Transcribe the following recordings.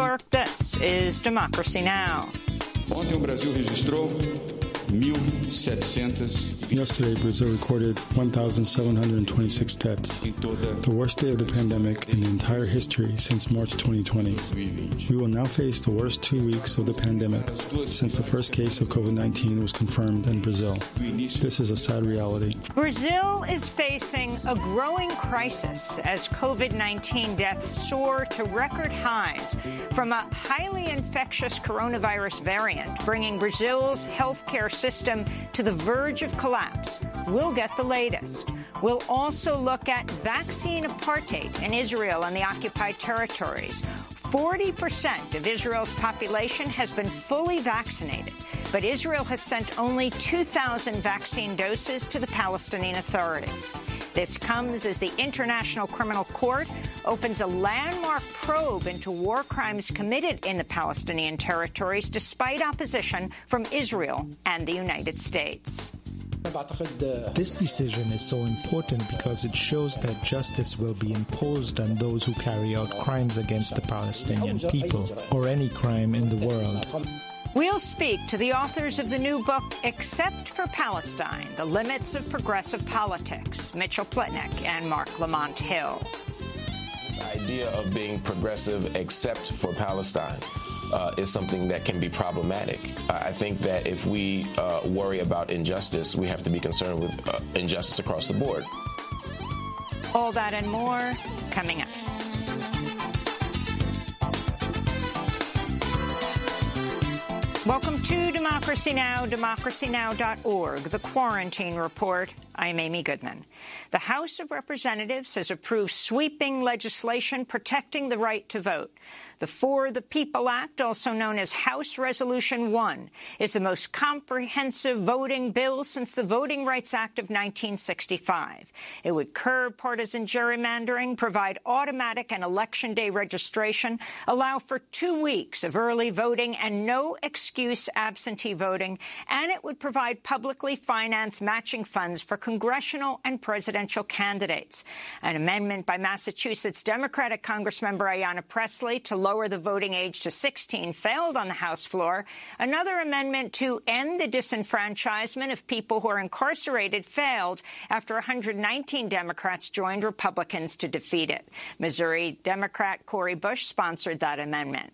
York, this is Democracy Now! Ontem o Brasil registrou 1.700. Yesterday, Brazil recorded 1,726 deaths, the worst day of the pandemic in the entire history since March 2020. We will now face the worst 2 weeks of the pandemic since the first case of COVID-19 was confirmed in Brazil. This is a sad reality. Brazil is facing a growing crisis as COVID-19 deaths soar to record highs from a highly infectious coronavirus variant, bringing Brazil's healthcare system to the verge of collapse. We'll get the latest. We'll also look at vaccine apartheid in Israel and the occupied territories. 40% of Israel's population has been fully vaccinated, but Israel has sent only 2,000 vaccine doses to the Palestinian Authority. This comes as the International Criminal Court opens a landmark probe into war crimes committed in the Palestinian territories, despite opposition from Israel and the United States. This decision is so important because it shows that justice will be imposed on those who carry out crimes against the Palestinian people, or any crime in the world. We'll speak to the authors of the new book, Except for Palestine, The Limits of Progressive Politics, Mitchell Plitnick and Mark Lamont Hill. This idea of being progressive except for Palestine is something that can be problematic. I think that if we worry about injustice, we have to be concerned with injustice across the board. All that and more coming up. Welcome to Democracy Now!, democracynow.org, the Quarantine Report. I'm Amy Goodman. The House of Representatives has approved sweeping legislation protecting the right to vote. The For the People Act, also known as House Resolution 1, is the most comprehensive voting bill since the Voting Rights Act of 1965. It would curb partisan gerrymandering, provide automatic and election day registration, allow for 2 weeks of early voting and no excuse absentee voting, and it would provide publicly financed matching funds for congressional and presidential candidates. An amendment by Massachusetts Democratic Congressmember Ayanna Pressley to lower the voting age to 16 failed on the House floor. Another amendment to end the disenfranchisement of people who are incarcerated failed after 119 Democrats joined Republicans to defeat it. Missouri Democrat Cori Bush sponsored that amendment.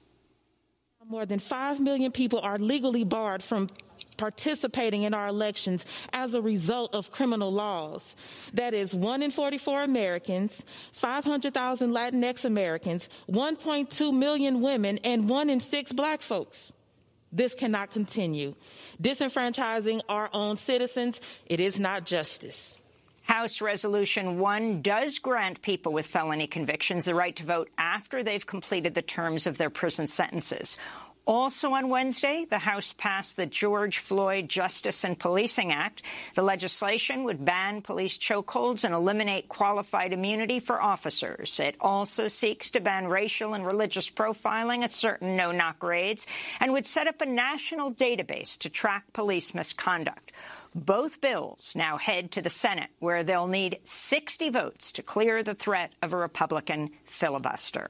More than 5 million people are legally barred from participating in our elections as a result of criminal laws. That is 1 in 44 Americans, 500,000 Latinx Americans, 1.2 million women, and 1 in 6 black folks. This cannot continue. Disenfranchising our own citizens, it is not justice. House Resolution 1 does grant people with felony convictions the right to vote after they've completed the terms of their prison sentences. Also on Wednesday, the House passed the George Floyd Justice and Policing Act. The legislation would ban police chokeholds and eliminate qualified immunity for officers. It also seeks to ban racial and religious profiling at certain no-knock raids and would set up a national database to track police misconduct. Both bills now head to the Senate, where they'll need 60 votes to clear the threat of a Republican filibuster.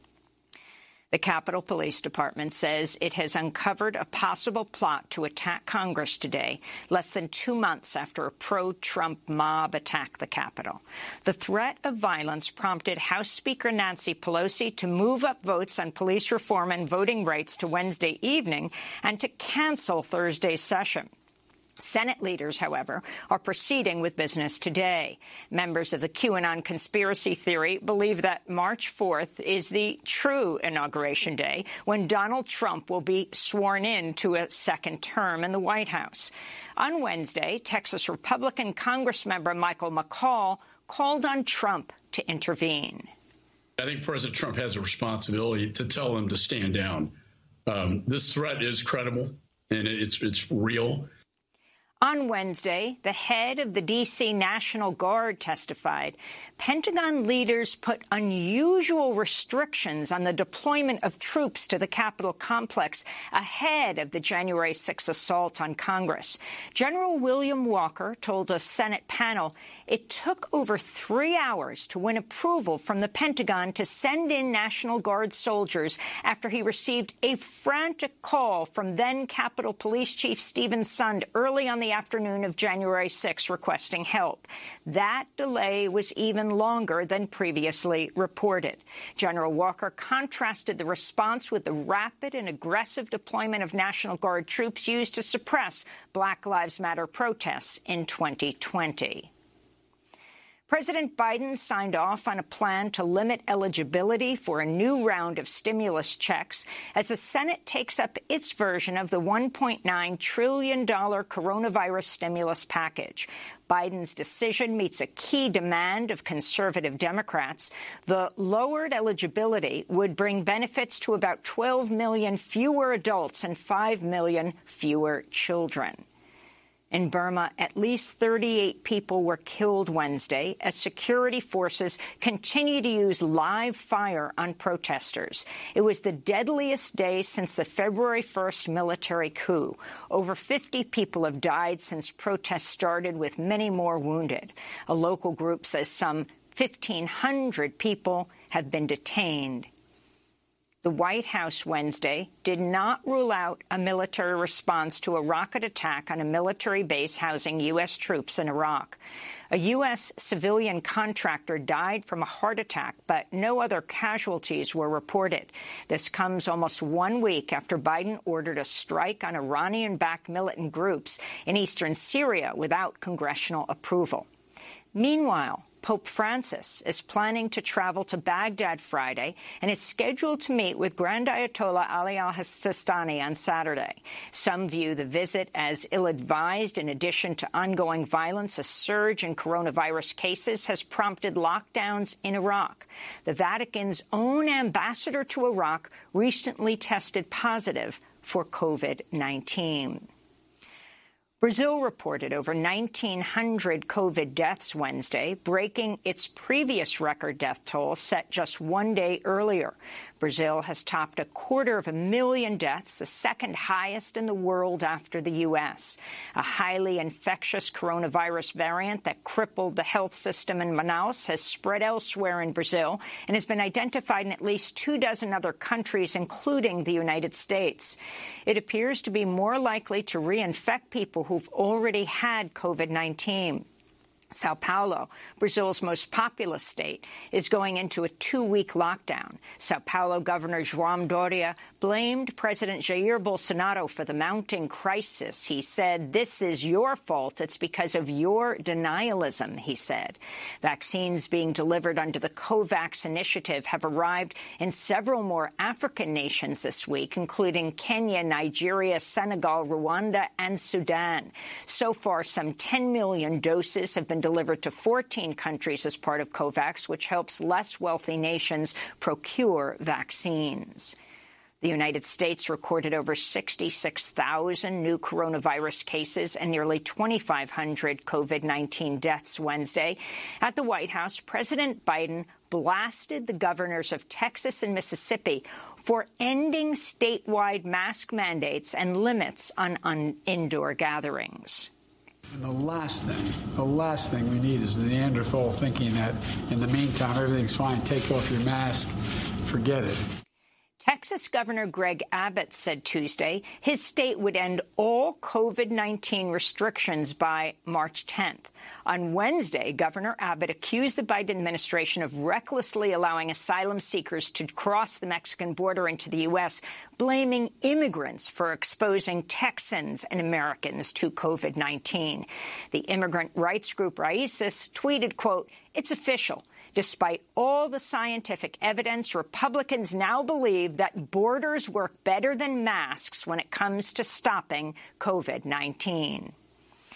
The Capitol Police Department says it has uncovered a possible plot to attack Congress today, less than 2 months after a pro-Trump mob attacked the Capitol. The threat of violence prompted House Speaker Nancy Pelosi to move up votes on police reform and voting rights to Wednesday evening and to cancel Thursday's session. Senate leaders, however, are proceeding with business today. Members of the QAnon conspiracy theory believe that March 4th is the true inauguration day when Donald Trump will be sworn in to a second term in the White House. On Wednesday, Texas Republican Congressmember Michael McCaul called on Trump to intervene. I think President Trump has a responsibility to tell them to stand down. This threat is credible and it's real. On Wednesday, the head of the D.C. National Guard testified Pentagon leaders put unusual restrictions on the deployment of troops to the Capitol complex ahead of the January 6 assault on Congress. General William Walker told a Senate panel it took over 3 hours to win approval from the Pentagon to send in National Guard soldiers after he received a frantic call from then Capitol Police Chief Stephen Sund early on the afternoon of January 6 requesting help. That delay was even longer than previously reported. General Walker contrasted the response with the rapid and aggressive deployment of National Guard troops used to suppress Black Lives Matter protests in 2020. President Biden signed off on a plan to limit eligibility for a new round of stimulus checks as the Senate takes up its version of the $1.9 trillion coronavirus stimulus package. Biden's decision meets a key demand of conservative Democrats. The lowered eligibility would bring benefits to about 12 million fewer adults and 5 million fewer children. In Burma, at least 38 people were killed Wednesday as security forces continue to use live fire on protesters. It was the deadliest day since the February 1st military coup. Over 50 people have died since protests started, with many more wounded. A local group says some 1,500 people have been detained. The White House Wednesday did not rule out a military response to a rocket attack on a military base housing U.S. troops in Iraq. A U.S. civilian contractor died from a heart attack, but no other casualties were reported. This comes almost 1 week after Biden ordered a strike on Iranian-backed militant groups in eastern Syria without congressional approval. Meanwhile, Pope Francis is planning to travel to Baghdad Friday and is scheduled to meet with Grand Ayatollah Ali al-Sistani on Saturday. Some view the visit as ill-advised. In addition to ongoing violence, a surge in coronavirus cases has prompted lockdowns in Iraq. The Vatican's own ambassador to Iraq recently tested positive for COVID-19. Brazil reported over 1,900 COVID deaths Wednesday, breaking its previous record death toll set just 1 day earlier. Brazil has topped 250,000 deaths, the second highest in the world after the U.S. A highly infectious coronavirus variant that crippled the health system in Manaus has spread elsewhere in Brazil and has been identified in at least 24 other countries, including the United States. It appears to be more likely to reinfect people who've already had COVID-19. Sao Paulo, Brazil's most populous state, is going into a 2-week lockdown. Sao Paulo Governor João Doria blamed President Jair Bolsonaro for the mounting crisis. He said, "This is your fault. It's because of your denialism," he said. Vaccines being delivered under the COVAX initiative have arrived in several more African nations this week, including Kenya, Nigeria, Senegal, Rwanda, and Sudan. So far, some 10 million doses have been delivered to 14 countries as part of COVAX, which helps less wealthy nations procure vaccines. The United States recorded over 66,000 new coronavirus cases and nearly 2,500 COVID-19 deaths Wednesday. At the White House, President Biden blasted the governors of Texas and Mississippi for ending statewide mask mandates and limits on indoor gatherings. And the last thing we need is the Neanderthal thinking that in the meantime everything's fine, take off your mask, forget it. Texas Governor Greg Abbott said Tuesday his state would end all COVID-19 restrictions by March 10th. On Wednesday, Governor Abbott accused the Biden administration of recklessly allowing asylum seekers to cross the Mexican border into the U.S., blaming immigrants for exposing Texans and Americans to COVID-19. The immigrant rights group Raices tweeted, quote, "It's official. Despite all the scientific evidence, Republicans now believe that borders work better than masks when it comes to stopping COVID-19.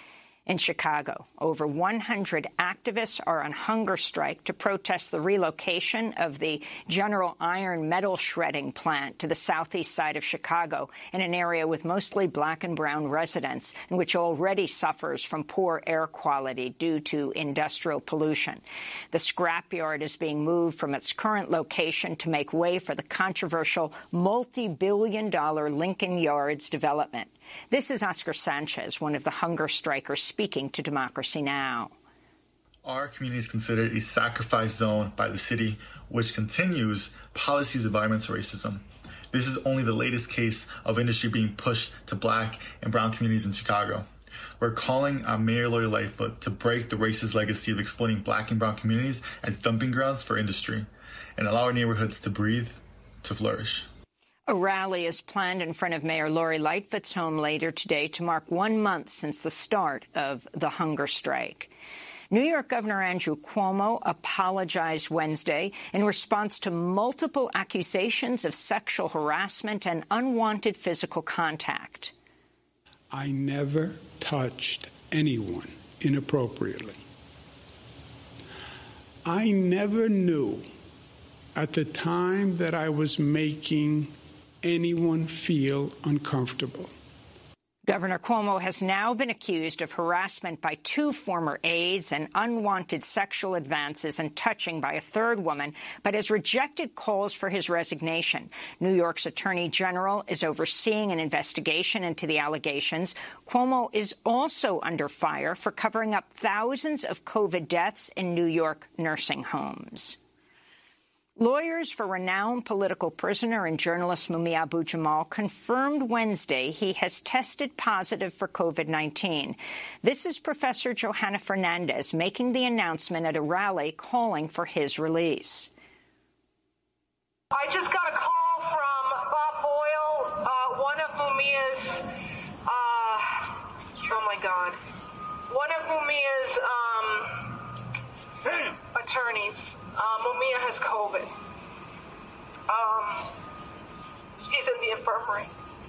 In Chicago, over 100 activists are on hunger strike to protest the relocation of the General Iron metal shredding plant to the southeast side of Chicago, in an area with mostly black and brown residents, and which already suffers from poor air quality due to industrial pollution. The scrapyard is being moved from its current location to make way for the controversial multi-billion-dollar Lincoln Yards development. This is Oscar Sanchez, one of the hunger strikers, speaking to Democracy Now! Our community is considered a sacrifice zone by the city, which continues policies of environmental racism. This is only the latest case of industry being pushed to black and brown communities in Chicago. We're calling on Mayor Lori Lightfoot to break the racist legacy of exploiting black and brown communities as dumping grounds for industry and allow our neighborhoods to breathe, to flourish. A rally is planned in front of Mayor Lori Lightfoot's home later today to mark 1 month since the start of the hunger strike. New York Governor Andrew Cuomo apologized Wednesday in response to multiple accusations of sexual harassment and unwanted physical contact. I never touched anyone inappropriately. I never knew at the time that I was making anyone feel uncomfortable. Governor Cuomo has now been accused of harassment by 2 former aides and unwanted sexual advances and touching by a 3rd woman, but has rejected calls for his resignation. New York's Attorney General is overseeing an investigation into the allegations. Cuomo is also under fire for covering up thousands of COVID deaths in New York nursing homes. Lawyers for renowned political prisoner and journalist Mumia Abu-Jamal confirmed Wednesday he has tested positive for COVID-19. This is Professor Johanna Fernandez making the announcement at a rally calling for his release. I just got a call from Bob Boyle, one of Mumia's, attorneys. Mumia has COVID. He's in the infirmary.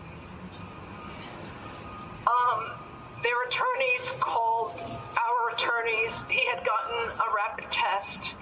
Their attorneys called our attorneys. He had gotten a rapid test.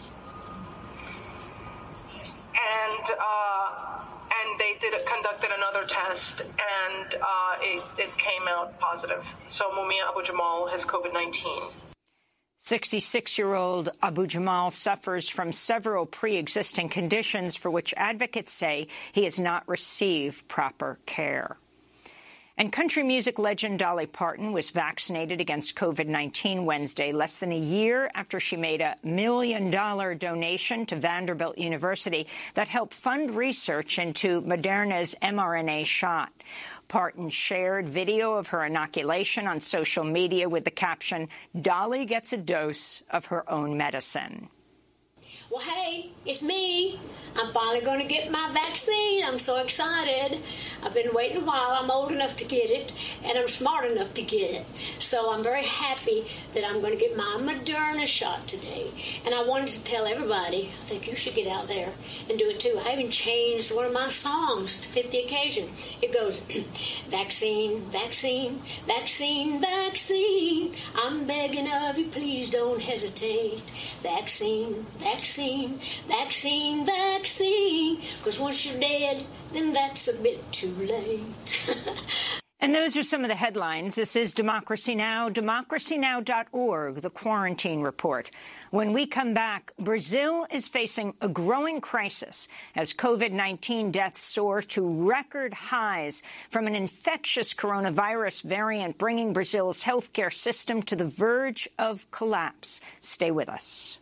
And they conducted another test, and it came out positive. So Mumia Abu-Jamal has COVID-19. 66-year-old Abu-Jamal suffers from several pre-existing conditions for which advocates say he has not received proper care. And country music legend Dolly Parton was vaccinated against COVID-19 Wednesday, less than a year after she made a $1 million donation to Vanderbilt University that helped fund research into Moderna's mRNA shot. Parton shared video of her inoculation on social media with the caption, "Dolly gets a dose of her own medicine." Well, hey, it's me. I'm finally going to get my vaccine. I'm so excited. I've been waiting a while. I'm old enough to get it, and I'm smart enough to get it. So I'm very happy that I'm going to get my Moderna shot today. And I wanted to tell everybody, I think you should get out there and do it too. I even changed one of my songs to fit the occasion. It goes, vaccine, vaccine, vaccine, vaccine. I'm begging of you, please don't hesitate. Vaccine, vaccine, vaccine, vaccine. Because once you're dead, then that's a bit too late. And those are some of the headlines. This is Democracy Now!, democracynow.org, the Quarantine Report. When we come back, Brazil is facing a growing crisis as COVID-19 deaths soar to record highs from an infectious coronavirus variant, bringing Brazil's healthcare system to the verge of collapse. Stay with us.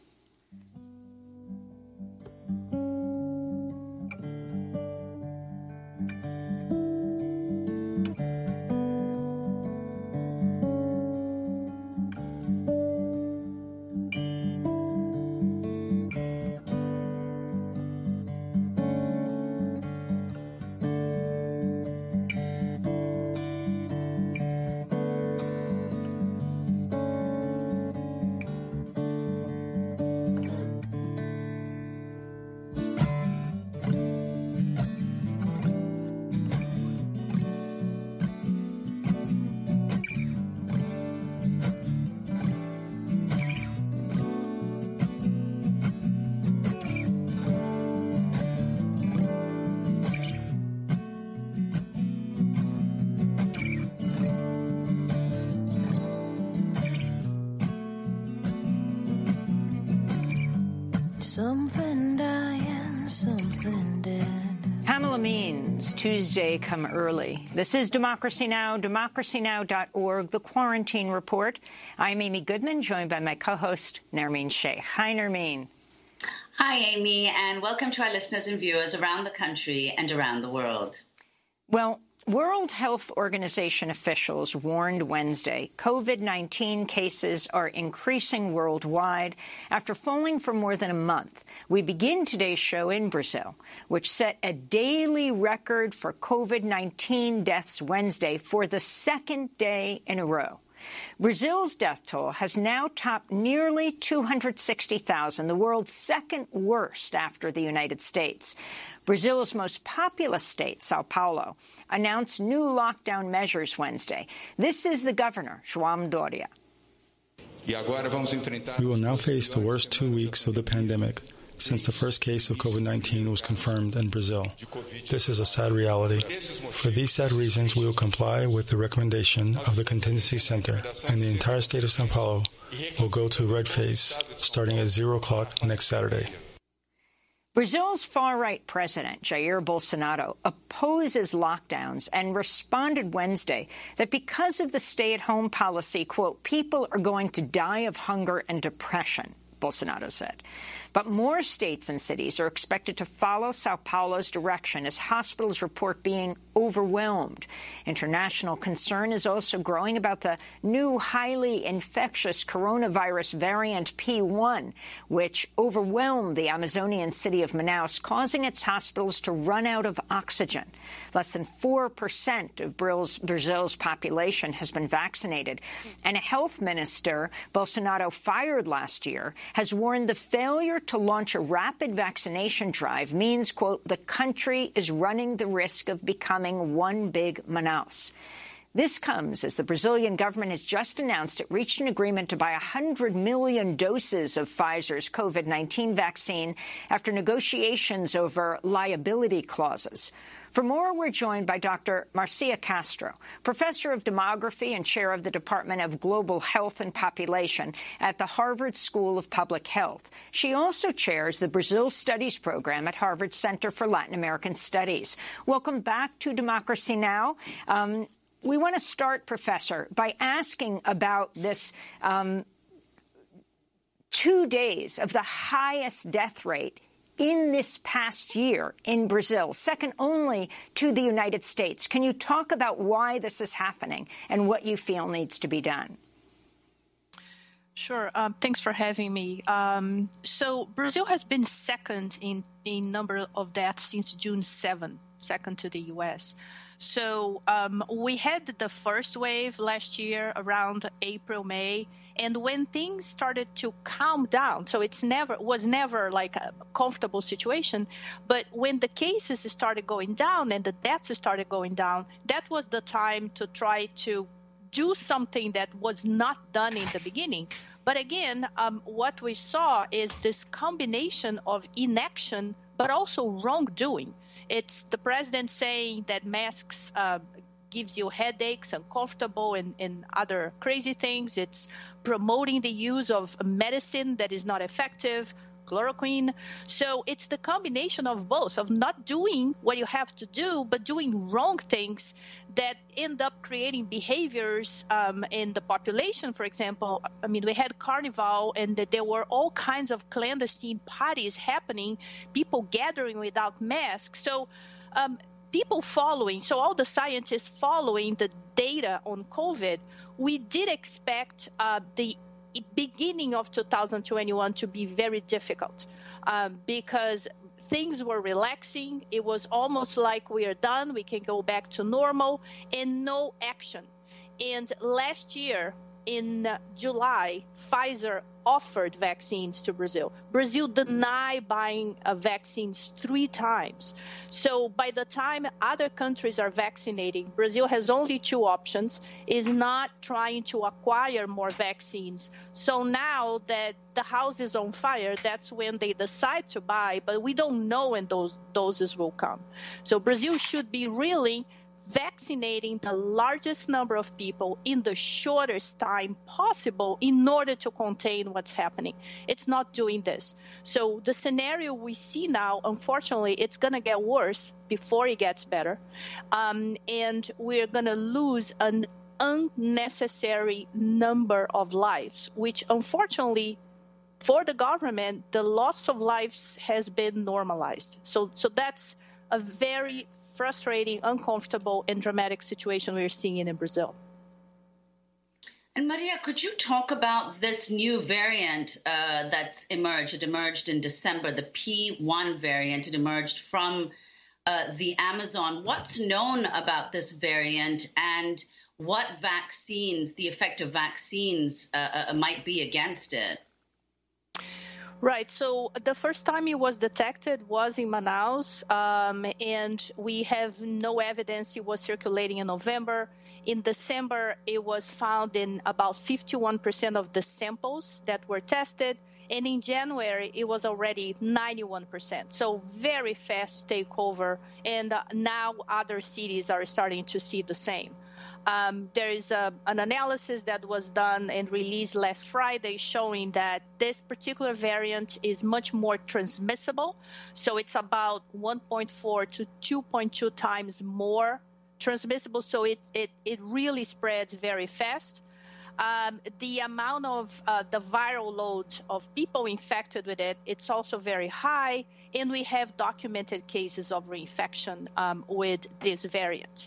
Something dying, something dead. Pamela Means, Tuesday Come Early. This is Democracy Now!, democracynow.org, The Quarantine Report. I'm Amy Goodman, joined by my co-host, Nermeen Sheikh. Hi, Nermeen. Hi, Amy, and welcome to our listeners and viewers around the country and around the world. Well, World Health Organization officials warned Wednesday COVID-19 cases are increasing worldwide after falling for more than a month. We begin today's show in Brazil, which set a daily record for COVID-19 deaths Wednesday for the second day in a row. Brazil's death toll has now topped nearly 260,000, the world's second worst after the United States. Brazil's most populous state, Sao Paulo, announced new lockdown measures Wednesday. This is the governor, João Doria. We will now face the worst 2 weeks of the pandemic since the first case of COVID-19 was confirmed in Brazil. This is a sad reality. For these sad reasons, we will comply with the recommendation of the Contingency Center, and the entire state of São Paulo will go to red phase starting at 0 o'clock next Saturday. Brazil's far-right president, Jair Bolsonaro, opposes lockdowns and responded Wednesday that because of the stay-at-home policy, quote, people are going to die of hunger and depression, Bolsonaro said. But more states and cities are expected to follow Sao Paulo's direction as hospitals report being overwhelmed. International concern is also growing about the new highly infectious coronavirus variant P1, which overwhelmed the Amazonian city of Manaus, causing its hospitals to run out of oxygen. Less than 4% of Brazil's population has been vaccinated. And a health minister Bolsonaro fired last year has warned the failure to launch a rapid vaccination drive means, quote, the country is running the risk of becoming one big Manaus. This comes as the Brazilian government has just announced it reached an agreement to buy 100 million doses of Pfizer's COVID-19 vaccine after negotiations over liability clauses. For more, we're joined by Dr. Marcia Castro, professor of demography and chair of the Department of Global Health and Population at the Harvard School of Public Health. She also chairs the Brazil Studies program at Harvard Center for Latin American Studies. Welcome back to Democracy Now! We want to start, Professor, by asking about this 2 days of the highest death rate in this past year in Brazil, second only to the United States. Can you talk about why this is happening and what you feel needs to be done? Sure. Thanks for having me. So Brazil has been second in number of deaths since June 7, second to the U.S. So we had the first wave last year around April, May, and when things started to calm down, so was never like a comfortable situation, but when the cases started going down and the deaths started going down, that was the time to try to do something that was not done in the beginning. But again, what we saw is this combination of inaction, but also wrongdoing. It's the president saying that masks gives you headaches, uncomfortable, and other crazy things. It's promoting the use of medicine that is not effective, chloroquine. So it's the combination of both, of not doing what you have to do, but doing wrong things that end up creating behaviors in the population. For example, I mean, we had Carnival, and there were all kinds of clandestine parties happening, people gathering without masks. So people following, so all the scientists following the data on COVID, we did expect the beginning of 2021 to be very difficult because things were relaxing. It was almost like we are done, we can go back to normal, and no action. And last year in July, Pfizer offered vaccines to Brazil. Brazil denied buying vaccines 3 times. So by the time other countries are vaccinating, Brazil has only 2 options, is not trying to acquire more vaccines. So now that the house is on fire, that's when they decide to buy, but we don't know when those doses will come. So Brazil should be really vaccinating the largest number of people in the shortest time possible in order to contain what's happening. It's not doing this. So the scenario we see now, unfortunately, it's going to get worse before it gets better. And we're going to lose an unnecessary number of lives, which unfortunately for the government, the loss of lives has been normalized. So that's a very frustrating, uncomfortable, and dramatic situation we're seeing in Brazil. And Maria, could you talk about this new variant that's emerged? It emerged in December, the P1 variant. It emerged from the Amazon. What's known about this variant, and what vaccines, the effect of vaccines might be against it? Right. So the first time it was detected was in Manaus, and we have no evidence it was circulating in November. In December, it was found in about 51% of the samples that were tested. And in January, it was already 91%. So very fast takeover. And now other cities are starting to see the same. There is an analysis that was done and released last Friday showing that this particular variant is much more transmissible. So it's about 1.4 to 2.2 times more transmissible. So it really spreads very fast. The amount of the viral load of people infected with it, it's also very high. And we have documented cases of reinfection with this variant.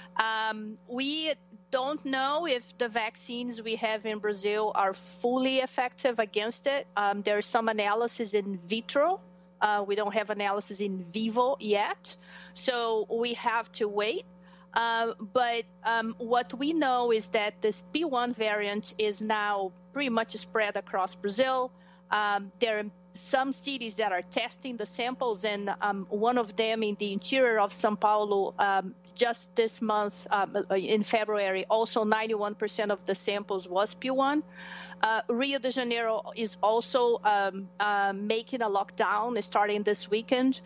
We don't know if the vaccines we have in Brazil are fully effective against it. There's some analysis in vitro. We don't have analysis in vivo yet, so we have to wait. But what we know is that this P1 variant is now pretty much spread across Brazil. There are some cities that are testing the samples, and one of them in the interior of São Paulo, just this month in February, also 91% of the samples was P1. Rio de Janeiro is also making a lockdown starting this weekend.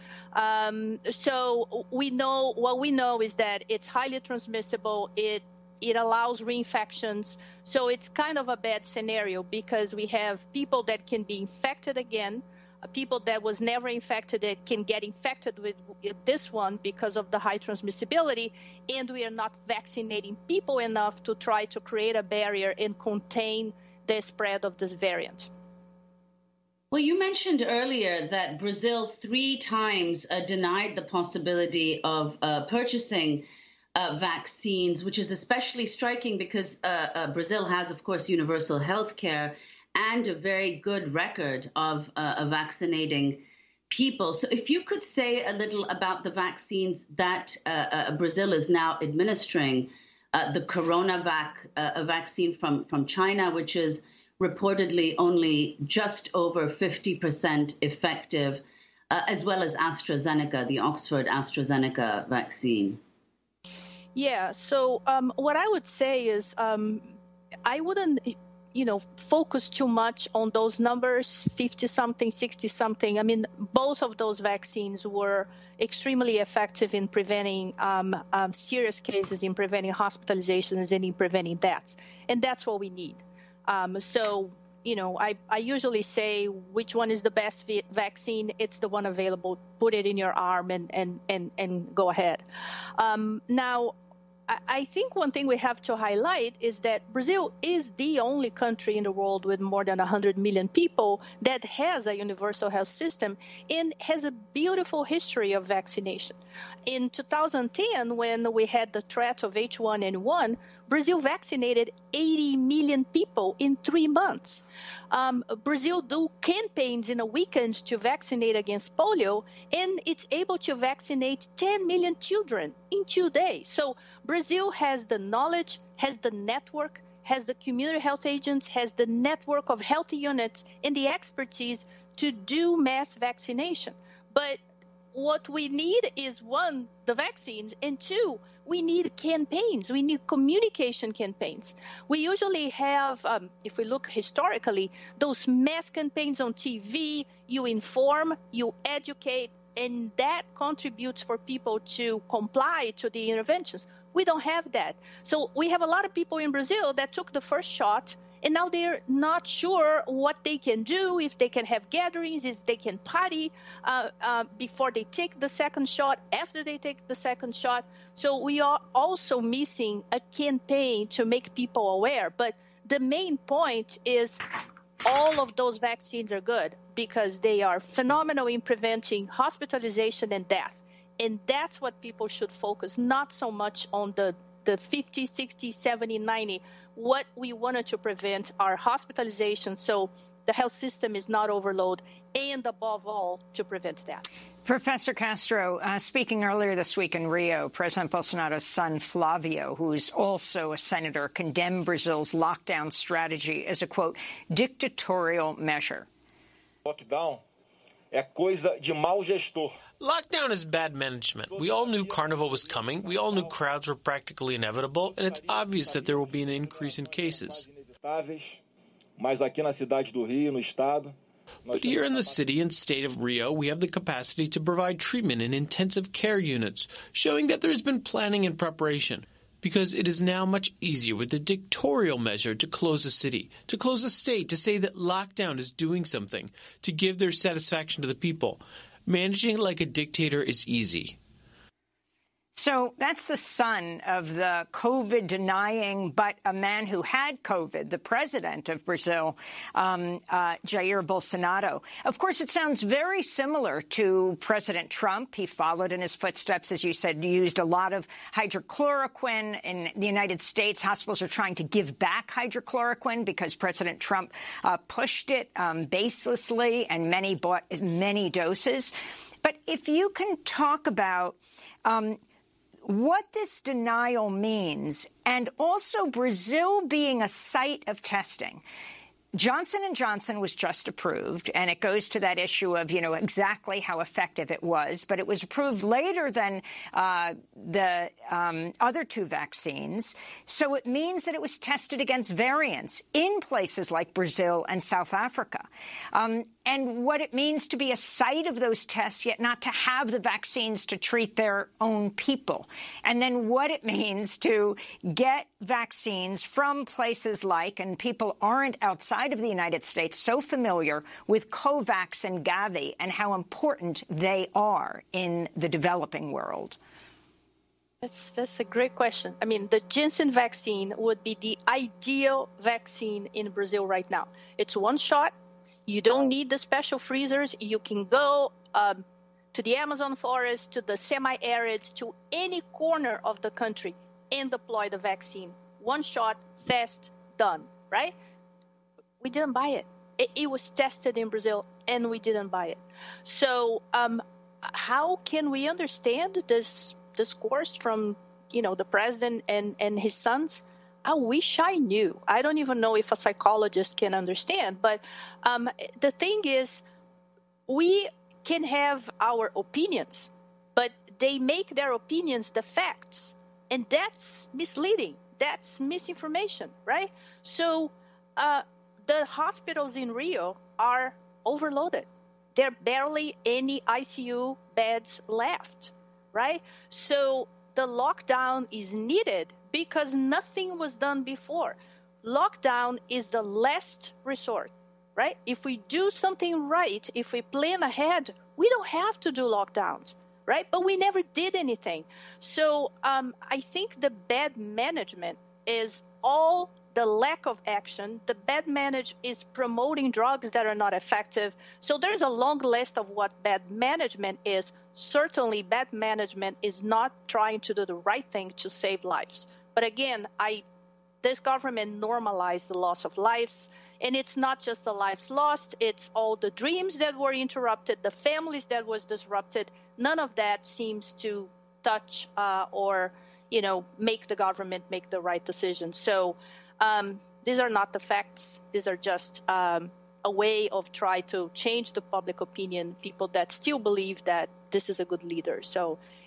So we know what we know is that it's highly transmissible. It allows reinfections. So it's kind of a bad scenario because we have people that can be infected again, people that was never infected that can get infected with this one because of the high transmissibility, and we are not vaccinating people enough to try to create a barrier and contain the spread of this variant. Well, you mentioned earlier that Brazil 3 times denied the possibility of purchasing vaccines, which is especially striking because Brazil has, of course, universal health care and a very good record of vaccinating people. So if you could say a little about the vaccines that Brazil is now administering, the CoronaVac vaccine from China, which is reportedly only just over 50% effective, as well as AstraZeneca, the Oxford AstraZeneca vaccine. Yeah, so what I would say is I wouldn't, focus too much on those numbers, 50-something, 60-something. I mean, both of those vaccines were extremely effective in preventing serious cases, in preventing hospitalizations, and in preventing deaths. And that's what we need. So, I usually say which one is the best vaccine. It's the one available. Put it in your arm and go ahead. Now, I think one thing we have to highlight is that Brazil is the only country in the world with more than 100 million people that has a universal health system and has a beautiful history of vaccination. In 2010, when we had the threat of H1N1, Brazil vaccinated 80 million people in 3 months. Brazil do campaigns in a weekend to vaccinate against polio, and it's able to vaccinate 10 million children in 2 days. So Brazil has the knowledge, has the network, has the community health agents, has the network of health units, and the expertise to do mass vaccination. But what we need is, 1, the vaccines, and 2, we need campaigns. We need communication campaigns. We usually have, if we look historically, those mass campaigns on TV. You inform, you educate, and that contributes for people to comply to the interventions. We don't have that. So we have a lot of people in Brazil that took the first shot, and now they're not sure what they can do, if they can have gatherings, if they can party before they take the second shot, after they take the second shot. So we are also missing a campaign to make people aware. But the main point is all of those vaccines are good because they are phenomenal in preventing hospitalization and death. And that's what people should focus, not so much on the 50, 60, 70, 90. What we wanted to prevent are hospitalization so the health system is not overloaded, and above all, to prevent that. Professor Castro, speaking earlier this week in Rio, President Bolsonaro's son, Flavio, who's also a senator, condemned Brazil's lockdown strategy as a, quote, dictatorial measure. Lockdown é coisa de mau gestor. Lockdown is bad management. We all knew Carnival was coming. We all knew crowds were practically inevitable, and it's obvious that there will be an increase in cases. Mas aqui na cidade do Rio, no estado, but here in the city and state of Rio, we have the capacity to provide treatment in intensive care units, showing that there has been planning and preparation. Because it is now much easier with the dictatorial measure to close a city, to close a state, to say that lockdown is doing something, to give their satisfaction to the people. Managing like a dictator is easy. So that's the son of the COVID-denying, but a man who had COVID, the president of Brazil, Jair Bolsonaro. Of course, it sounds very similar to President Trump. He followed in his footsteps, as you said, used a lot of hydrochloroquine. In the United States, hospitals are trying to give back hydrochloroquine because President Trump pushed it baselessly, and many bought many doses. But if you can talk about what this denial means, and also Brazil being a site of testing. Johnson & Johnson was just approved, and it goes to that issue of, exactly how effective it was. But it was approved later than the other two vaccines. So it means that it was tested against variants in places like Brazil and South Africa. And what it means to be a site of those tests, yet not to have the vaccines to treat their own people. And then what it means to get vaccines from places like, and people aren't outside of the United States so familiar with COVAX and Gavi and how important they are in the developing world. That's a great question. I mean, the Janssen vaccine would be the ideal vaccine in Brazil right now. It's one shot. You don't need the special freezers. You can go to the Amazon forest, to the semi-arid, to any corner of the country and deploy the vaccine. One shot, fast, done, right? We didn't buy it. It was tested in Brazil, and we didn't buy it. So how can we understand this discourse from, the president and his sons? I wish I knew. I don't even know if a psychologist can understand. But the thing is, we can have our opinions, but they make their opinions the facts. And that's misleading. That's misinformation, right? So the hospitals in Rio are overloaded. There are barely any ICU beds left, right? So the lockdown is needed because nothing was done before. Lockdown is the last resort, right? If we do something right, if we plan ahead, we don't have to do lockdowns, right? But we never did anything. So I think the bad management is all the lack of action. The bad management is promoting drugs that are not effective. So there's a long list of what bad management is. Certainly, bad management is not trying to do the right thing to save lives. But again, this government normalized the loss of lives. And it's not just the lives lost. It's all the dreams that were interrupted, the families that was disrupted. None of that seems to touch or, make the government make the right decision. So these are not the facts. These are just a way of trying to change the public opinion, people that still believe that this is a good leader. So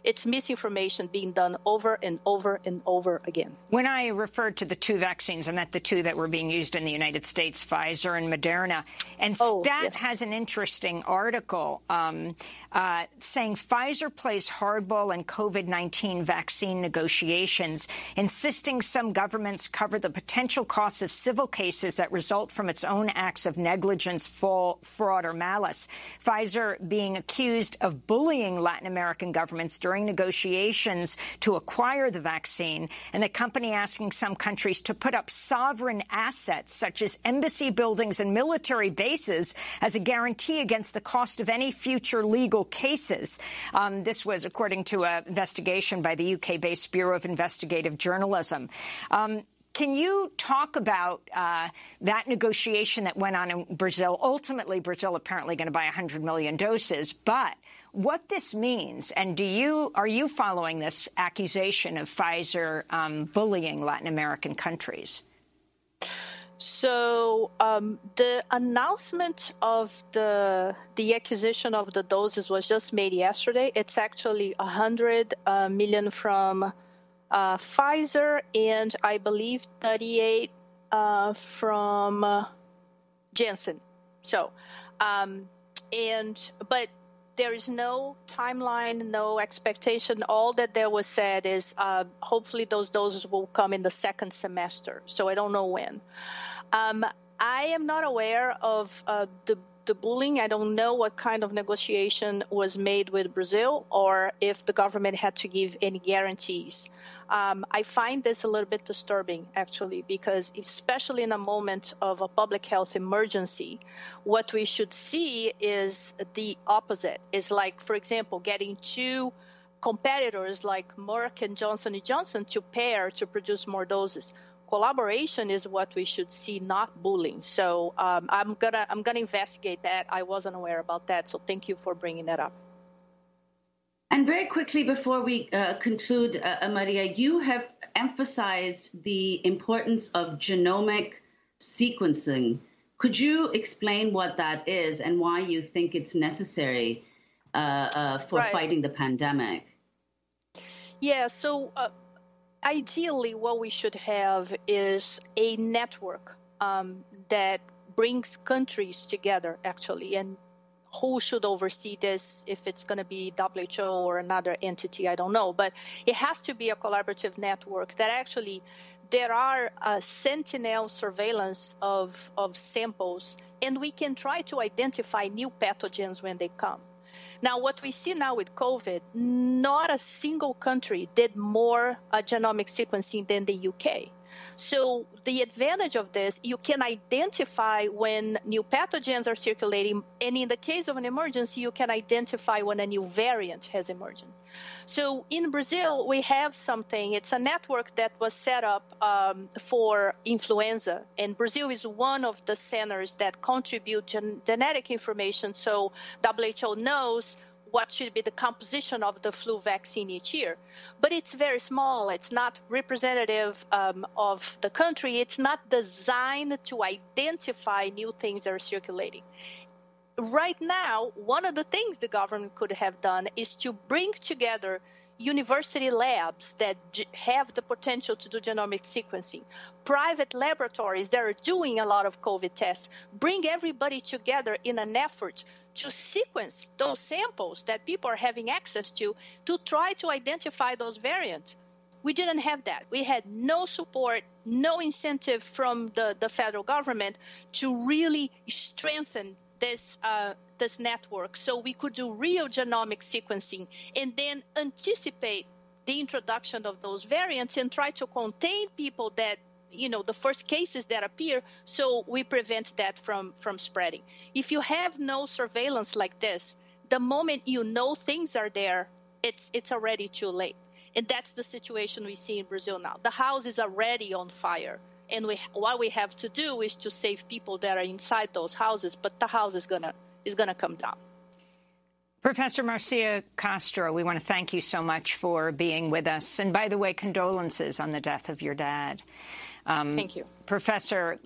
it's misinformation being done over and over and over again. When I referred to the two vaccines, I meant the two that were being used in the United States, Pfizer and Moderna. And Stat has an interesting article saying Pfizer plays hardball in COVID-19 vaccine negotiations, insisting some governments cover the potential costs of civil cases that result from its own acts of negligence, fraud, or malice. Pfizer being accused of bullying Latin American governments during negotiations to acquire the vaccine, and the company asking some countries to put up sovereign assets such as embassy buildings and military bases as a guarantee against the cost of any future legal cases. This was according to an investigation by the UK-based Bureau of Investigative Journalism. Can you talk about that negotiation that went on in Brazil? Ultimately, Brazil apparently going to buy 100 million doses, but what this means, and are you following this accusation of Pfizer bullying Latin American countries? So the announcement of the acquisition of the doses was just made yesterday. It's actually 100 million from Pfizer, and I believe 38 from Janssen. So, but there is no timeline, no expectation. All that there was said is hopefully those doses will come in the second semester. So I don't know when. I am not aware of the bullying. I don't know what kind of negotiation was made with Brazil or if the government had to give any guarantees. I find this a little bit disturbing, actually, because especially in a moment of a public health emergency, what we should see is the opposite. Is like, for example, getting two competitors like Merck and Johnson & Johnson to pair to produce more doses. Collaboration is what we should see, not bullying. So I'm gonna investigate that. I wasn't aware about that, so thank you for bringing that up. And very quickly before we conclude, Maria, you have emphasized the importance of genomic sequencing. Could you explain what that is and why you think it's necessary for fighting the pandemic? Yeah, so ideally what we should have is a network that brings countries together, actually, and who should oversee this, if it's going to be WHO or another entity, I don't know. But it has to be a collaborative network that actually there are sentinel surveillance of samples, and we can try to identify new pathogens when they come. Now, what we see now with COVID, not a single country did more genomic sequencing than the UK. So the advantage of this, you can identify when new pathogens are circulating, and in the case of an emergency, you can identify when a new variant has emerged. So in Brazil, we have something. It's a network that was set up for influenza, and Brazil is one of the centers that contribute genetic information, so WHO knows what should be the composition of the flu vaccine each year. But it's very small. It's not representative of the country. It's not designed to identify new things that are circulating. Right now, one of the things the government could have done is to bring together university labs that have the potential to do genomic sequencing, private laboratories that are doing a lot of COVID tests, bring everybody together in an effort to sequence those samples that people are having access to try to identify those variants. We didn't have that. We had no support, no incentive from the federal government to really strengthen this network so we could do real genomic sequencing and then anticipate the introduction of those variants and try to contain people that, the first cases that appear, so we prevent that from spreading. If you have no surveillance like this, the moment you know things are there, it's already too late. And that's the situation we see in Brazil now. The house is already on fire. And what we have to do is to save people that are inside those houses, but the house is gonna come down. Professor Marcia Castro, we want to thank you so much for being with us. And by the way, condolences on the death of your dad. Thank you. Professor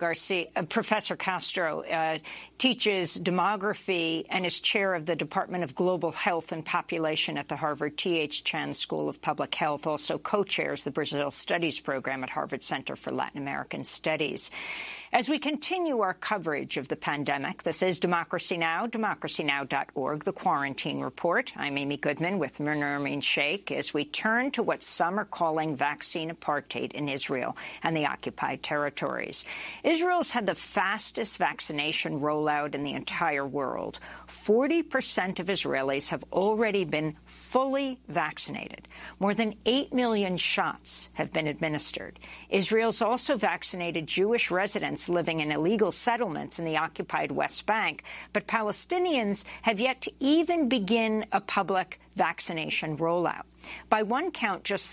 Castro teaches demography and is chair of the Department of Global Health and Population at the Harvard T.H. Chan School of Public Health, also co-chairs the Brazil Studies program at Harvard Center for Latin American Studies. As we continue our coverage of the pandemic, this is Democracy Now!, democracynow.org, the Quarantine Report. I'm Amy Goodman with Nermeen Sheikh as we turn to what some are calling vaccine apartheid in Israel and the occupied territories. Israel's had the fastest vaccination rollout in the entire world. 40% of Israelis have already been fully vaccinated. More than 8 million shots have been administered. Israel's also vaccinated Jewish residents living in illegal settlements in the occupied West Bank, but Palestinians have yet to even begin a public vaccination rollout. By one count, just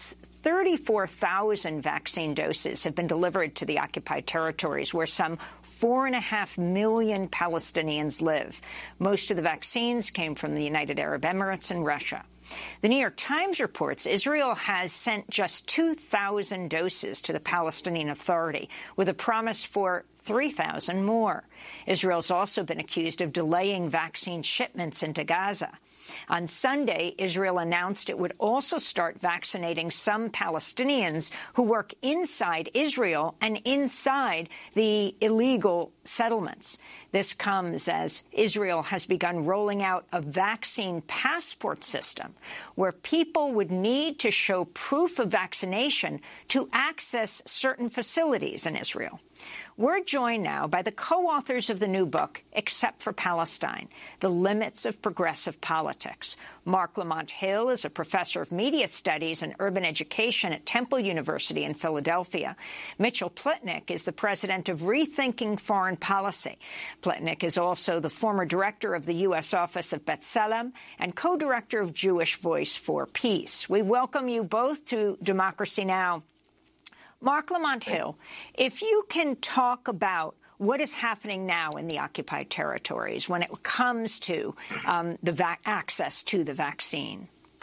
34,000 vaccine doses have been delivered to the occupied territories, where some 4.5 million Palestinians live. Most of the vaccines came from the United Arab Emirates and Russia. The New York Times reports Israel has sent just 2,000 doses to the Palestinian Authority, with a promise for 3,000 more. Israel's also been accused of delaying vaccine shipments into Gaza. On Sunday, Israel announced it would also start vaccinating some Palestinians who work inside Israel and inside the illegal settlements. This comes as Israel has begun rolling out a vaccine passport system where people would need to show proof of vaccination to access certain facilities in Israel. We're joined now by the co-authors of the new book, Except for Palestine, The Limits of Progressive Politics. Mark Lamont Hill is a professor of media studies and urban education at Temple University in Philadelphia. Mitchell Plitnick is the president of Rethinking Foreign Policy. Plitnick is also the former director of the U.S. Office of B'Tselem and co-director of Jewish Voice for Peace. We welcome you both to Democracy Now! Mark Lamont Hill, if you can talk about what is happening now in the occupied territories when it comes to access to the vaccine.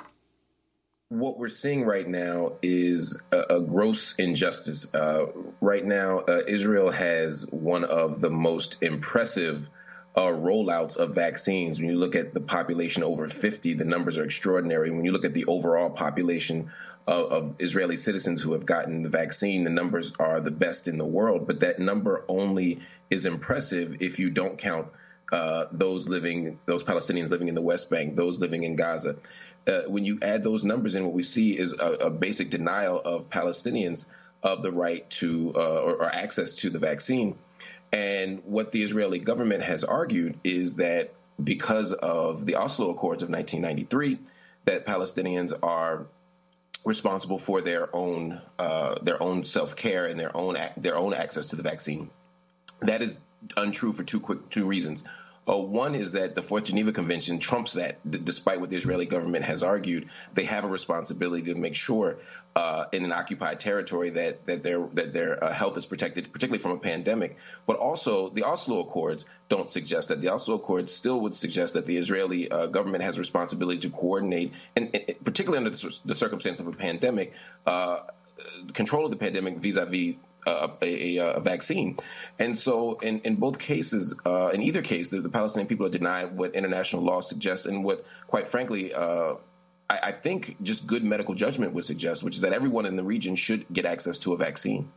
What we're seeing right now is a gross injustice. Right now, Israel has one of the most impressive rollouts of vaccines. When you look at the population over 50, the numbers are extraordinary. When you look at the overall population of Israeli citizens who have gotten the vaccine, the numbers are the best in the world. But that number only is impressive if you don't count those Palestinians living in the West Bank, those living in Gaza. When you add those numbers in, what we see is a basic denial of Palestinians of the right to or access to the vaccine. And what the Israeli government has argued is that because of the Oslo Accords of 1993, that Palestinians are responsible for their own self-care and their own access to the vaccine. That is untrue for two reasons. One is that the Fourth Geneva Convention trumps that. Despite what the Israeli government has argued, they have a responsibility to make sure in an occupied territory that their health is protected, particularly from a pandemic. But also, the Oslo Accords don't suggest that. The Oslo Accords still would suggest that the Israeli government has a responsibility to coordinate, and particularly under the circumstance of a pandemic, control of the pandemic vis-a-vis a vaccine. And so in both cases, in either case, the Palestinian people are denied what international law suggests and what, quite frankly, I think just good medical judgment would suggest, which is that everyone in the region should get access to a vaccine.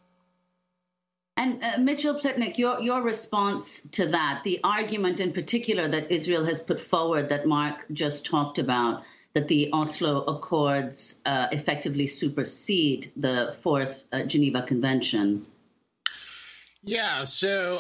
And Mitchell Plitnick, your response to that, the argument in particular that Israel has put forward that Mark just talked about, that the Oslo Accords effectively supersede the Fourth Geneva Convention. Yeah, so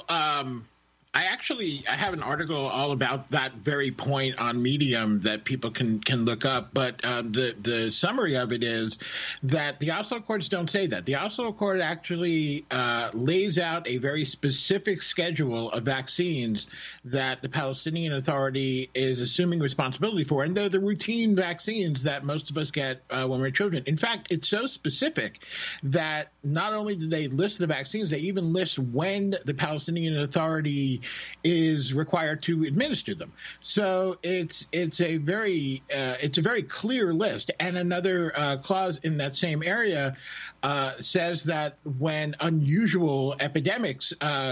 I have an article all about that very point on Medium that people can look up. But the summary of it is that the Oslo Accords don't say that. The Oslo Accord actually lays out a very specific schedule of vaccines that the Palestinian Authority is assuming responsibility for. And they're the routine vaccines that most of us get when we're children. In fact, it's so specific that not only do they list the vaccines, they even list when the Palestinian Authority is required to administer them. So it's a very clear list. And another clause in that same area says that when unusual epidemics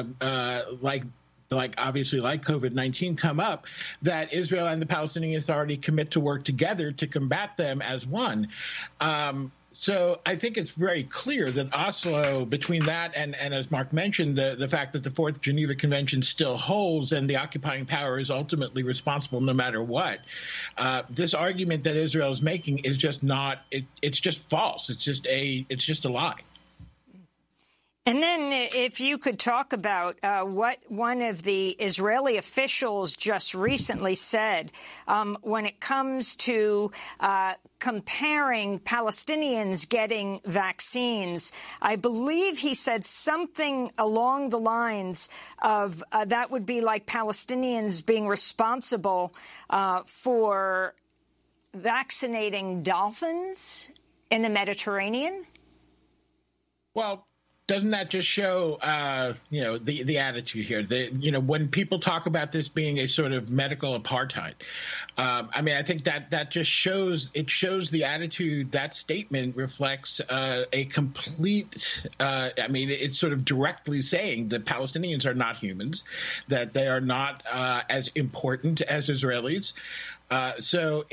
like COVID-19 come up, that Israel and the Palestinian Authority commit to work together to combat them as one. So I think it's very clear that Oslo, between that and as Mark mentioned, the fact that the Fourth Geneva Convention still holds and the occupying power is ultimately responsible no matter what, this argument that Israel is making is just not, it's just false. It's just a lie. And then if you could talk about what one of the Israeli officials just recently said when it comes to comparing Palestinians getting vaccines. I believe he said something along the lines of that would be like Palestinians being responsible for vaccinating dolphins in the Mediterranean. Well, doesn't that just show, the attitude here? When people talk about this being a sort of medical apartheid, I think that just shows the attitude. That statement reflects a complete. It's sort of directly saying that Palestinians are not humans, that they are not as important as Israelis. So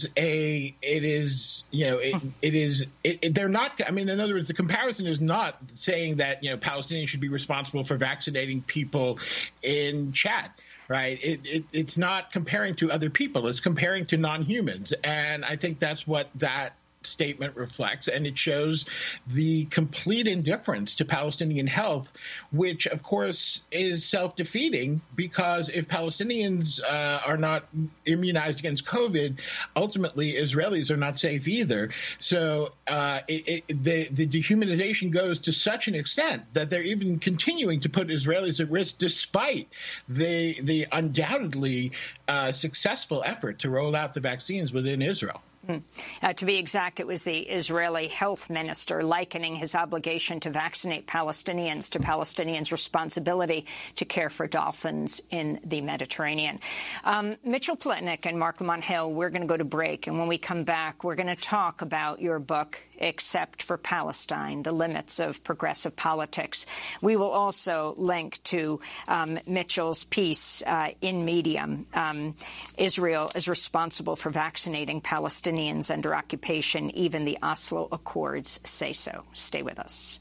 they're not, in other words, the comparison is not saying that, Palestinians should be responsible for vaccinating people in Chad, right? It's not comparing to other people. It's comparing to non-humans. And I think that's what that statement reflects, and it shows the complete indifference to Palestinian health, which of course is self-defeating, because if Palestinians are not immunized against COVID, ultimately Israelis are not safe either. So the dehumanization goes to such an extent that they're even continuing to put Israelis at risk, despite the undoubtedly successful effort to roll out the vaccines within Israel. To be exact, it was the Israeli health minister likening his obligation to vaccinate Palestinians to Palestinians' responsibility to care for dolphins in the Mediterranean. Mitchell Plitnick and Mark Lamont Hill, we're going to go to break. And when we come back, we're going to talk about your book, Except for Palestine, The Limits of Progressive Politics. We will also link to Mitchell's piece in Medium. Israel is responsible for vaccinating Palestinians under occupation. Even the Oslo Accords say so. Stay with us.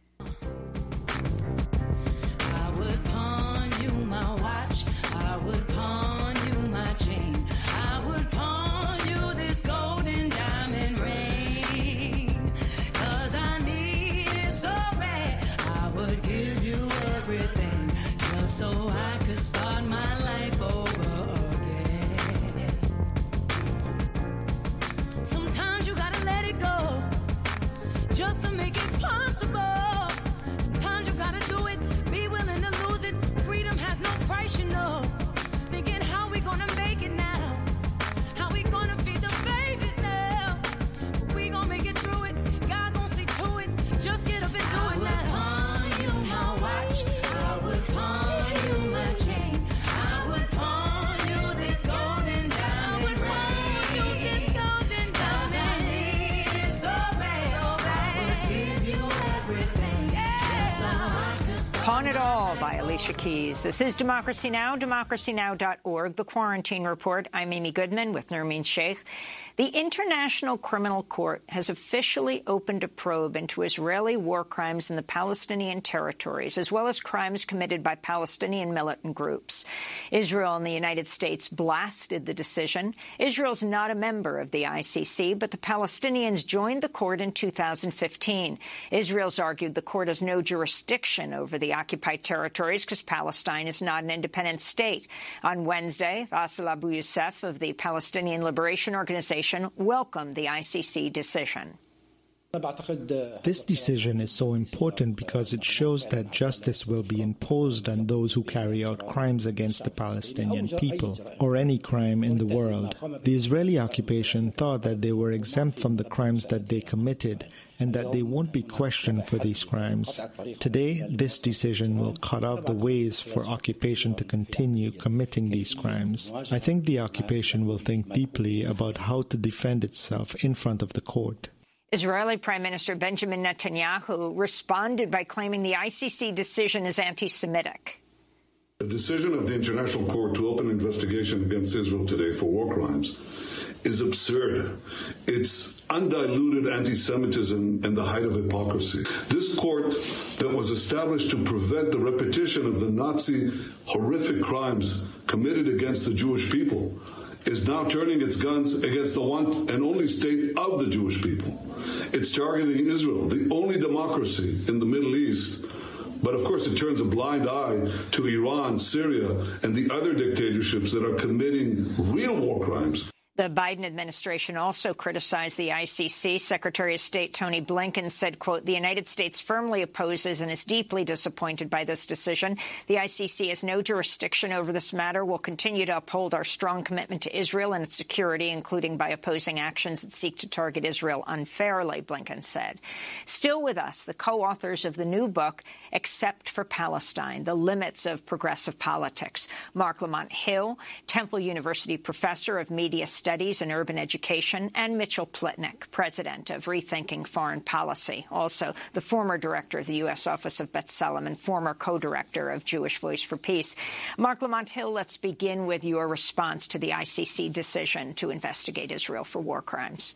I would pawn you my watch. I would pawn you my chain. I would pawn you this golden diamond ring. 'Cause I need it so bad. I would give you everything just so I could start my life over again. Sometimes you gotta let it go just to make it possible. Sometimes you gotta do it, be willing to lose it. Freedom has no price, Thinking how we gonna make it now? How we gonna feed the babies now? But we gonna make it through it. God gonna see to it. Just get up and do it now. I would pawn you my watch. I would pawn you my chain. I would pawn you this golden diamond ring. I would pawn you this golden diamond. 'Cause I need it so bad. I would give you everything. Just so I could start Pawn It All by Alicia Keys. This is Democracy Now!, democracynow.org, The Quarantine Report. I'm Amy Goodman with Nermeen Sheikh. The International Criminal Court has officially opened a probe into Israeli war crimes in the Palestinian territories, as well as crimes committed by Palestinian militant groups. Israel and the United States blasted the decision. Israel's not a member of the ICC, but the Palestinians joined the court in 2015. Israel's argued the court has no jurisdiction over the occupied territories because Palestine is not an independent state. On Wednesday, Faisal Abu Youssef of the Palestinian Liberation Organization welcomed the ICC decision. This decision is so important because it shows that justice will be imposed on those who carry out crimes against the Palestinian people, or any crime in the world. The Israeli occupation thought that they were exempt from the crimes that they committed, and that they won't be questioned for these crimes. Today, this decision will cut off the ways for occupation to continue committing these crimes. I think the occupation will think deeply about how to defend itself in front of the court. Israeli Prime Minister Benjamin Netanyahu responded by claiming the ICC decision is anti-Semitic. The decision of the International Court to open an investigation against Israel today for war crimes is absurd. It's undiluted anti-Semitism and the height of hypocrisy. This court that was established to prevent the repetition of the Nazi horrific crimes committed against the Jewish people is now turning its guns against the one and only state of the Jewish people. It's targeting Israel, the only democracy in the Middle East. But of course, it turns a blind eye to Iran, Syria, and the other dictatorships that are committing real war crimes. The Biden administration also criticized the ICC. Secretary of State Tony Blinken said, quote, the United States firmly opposes and is deeply disappointed by this decision. The ICC has no jurisdiction over this matter. We'll continue to uphold our strong commitment to Israel and its security, including by opposing actions that seek to target Israel unfairly, Blinken said. Still with us, the co-authors of the new book, Except for Palestine, The Limits of Progressive Politics. Mark Lamont Hill, Temple University professor of media studies and urban education, and Mitchell Plitnick, president of Rethinking Foreign Policy, also the former director of the U.S. Office of B'Tselem and former co-director of Jewish Voice for Peace. Mark Lamont Hill, let's begin with your response to the ICC decision to investigate Israel for war crimes.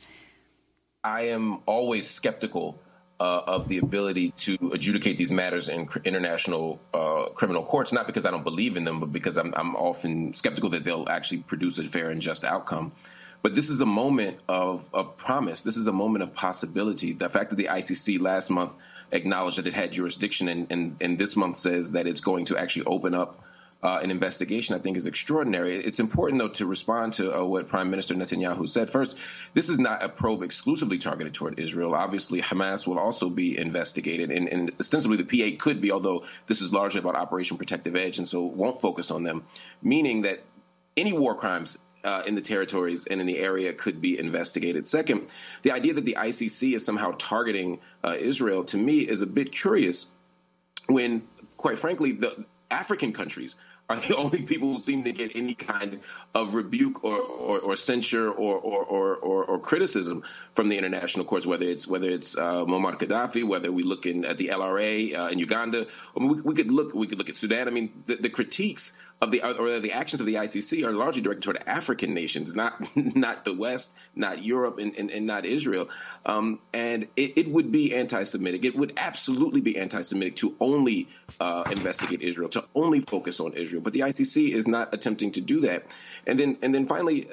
I am always skeptical of the ability to adjudicate these matters in international criminal courts, not because I don't believe in them, but because I'm often skeptical that they'll actually produce a fair and just outcome. But this is a moment of promise. This is a moment of possibility. The fact that the ICC last month acknowledged that it had jurisdiction and this month says that it's going to actually open up an investigation, I think, is extraordinary. It's important, though, to respond to what Prime Minister Netanyahu said. First, this is not a probe exclusively targeted toward Israel. Obviously, Hamas will also be investigated, and ostensibly the P8 could be, although this is largely about Operation Protective Edge, and so won't focus on them, meaning that any war crimes in the territories and in the area could be investigated. Second, the idea that the ICC is somehow targeting Israel, to me, is a bit curious when, quite frankly, the African countries are the only people who seem to get any kind of rebuke or censure or criticism from the international courts, whether it's Muammar Gaddafi, whether we look at the LRA in Uganda. I mean, we could look at Sudan. I mean, the critiques of the actions of the ICC are largely directed toward African nations, not the West, not Europe, and not Israel. And it would be anti-Semitic. It would absolutely be anti-Semitic to only investigate Israel, to only focus on Israel. But the ICC is not attempting to do that. And then finally,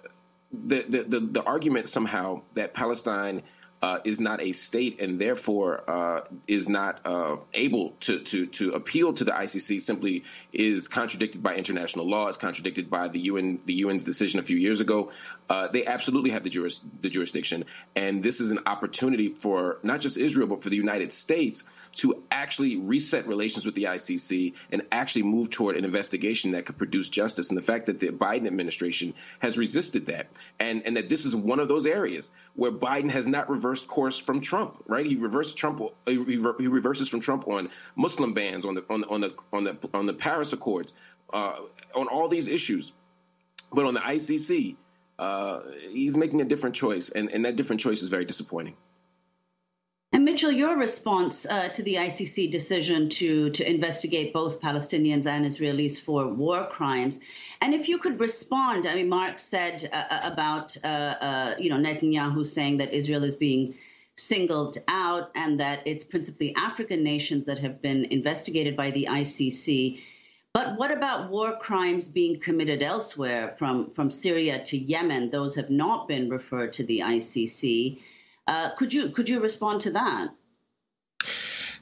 the argument somehow that Palestine is not a state and therefore is not able to appeal to the ICC simply is contradicted by international law. It's contradicted by the UN's decision a few years ago. They absolutely have the jurisdiction, and this is an opportunity for not just Israel but for the United States to actually reset relations with the ICC and actually move toward an investigation that could produce justice. And the fact that the Biden administration has resisted that, and that this is one of those areas where Biden has not reversed course from Trump. Right? He reverses from Trump on Muslim bans, on the Paris Accords, on all these issues, but on the ICC, he's making a different choice, and that different choice is very disappointing. And Mitchell, your response to the ICC decision to investigate both Palestinians and Israelis for war crimes, and if you could respond, I mean, Mark said about Netanyahu saying that Israel is being singled out and that it's principally African nations that have been investigated by the ICC. But what about war crimes being committed elsewhere, from Syria to Yemen? Those have not been referred to the ICC. Could you respond to that?